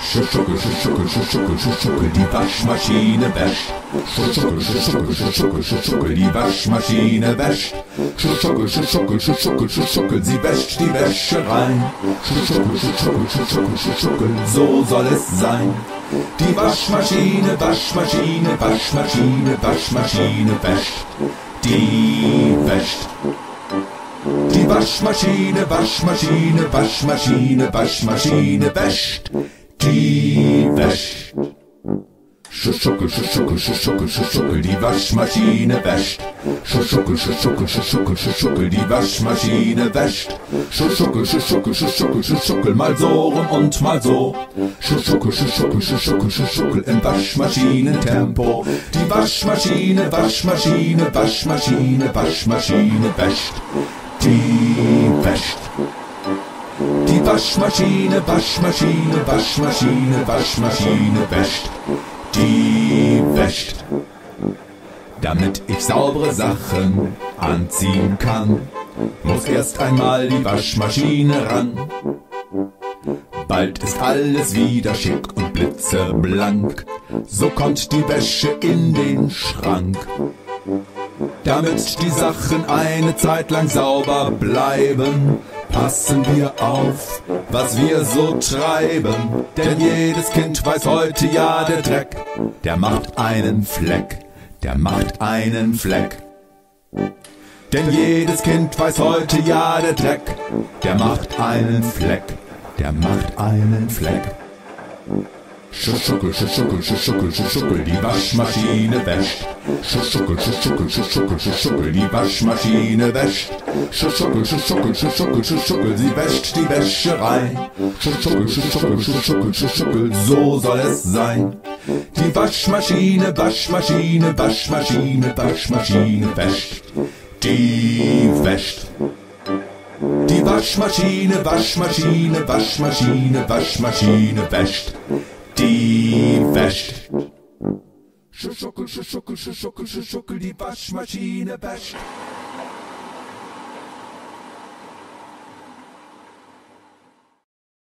Schuckel, schuckel, schuckel, schuckel, die Waschmaschine wäscht. Schuckel, schuckel, schuckel, schuckel, die Waschmaschine wäscht. Schuckel, schuckel, schuckel, schuckel, sie wäscht die Wäsche rein. Schuckel, schuckel, schuckel, schuckel, so soll es sein. Die Waschmaschine, Waschmaschine, Waschmaschine, Waschmaschine wäscht. Die wäscht. Die Waschmaschine, Waschmaschine, Waschmaschine, Waschmaschine wäscht. Die wäscht. Schuckel, schuckel, schuckel, schuckel, die Waschmaschine wäscht. Schuckel, schuckel, schuckel, schuckel, die Waschmaschine wäscht. Schuckel, schuckel, schuckel, schuckel, mal so rum und mal so. Schuckel, schuckel, schuckel, schuckel, im Waschmaschinentempo. Die Waschmaschine, Waschmaschine, Waschmaschine, Waschmaschine wäscht. Die wäscht. Die Waschmaschine, Waschmaschine, Waschmaschine, Waschmaschine wäscht. Die wäscht. Damit ich saubere Sachen anziehen kann, muss erst einmal die Waschmaschine ran. Bald ist alles wieder schick und blitzeblank, so kommt die Wäsche in den Schrank. Damit die Sachen eine Zeit lang sauber bleiben, passen wir auf, was wir so treiben. Denn jedes Kind weiß heute, ja, der Dreck, der macht einen Fleck, der macht einen Fleck. Denn jedes Kind weiß heute, ja, der Dreck, der macht einen Fleck, der macht einen Fleck. Schuckel, schuckel, schuckel, schuckel, die Waschmaschine wäscht. Schuckel, schuckel, schuckel, schuckel, die Waschmaschine wäscht. Schuckel, schuckel, schuckel, schuckel, sie wäscht die Wäsche rein. Schuckel, schuckel, schuckel, schuckel, so soll es sein. Die Waschmaschine, Waschmaschine, Waschmaschine, Waschmaschine wäscht. Die wäscht. Die Waschmaschine, Waschmaschine, Waschmaschine, Waschmaschine wäscht. Die wäscht. Schuckel, schuckel, schuckel, schuckel, die Waschmaschine wäscht.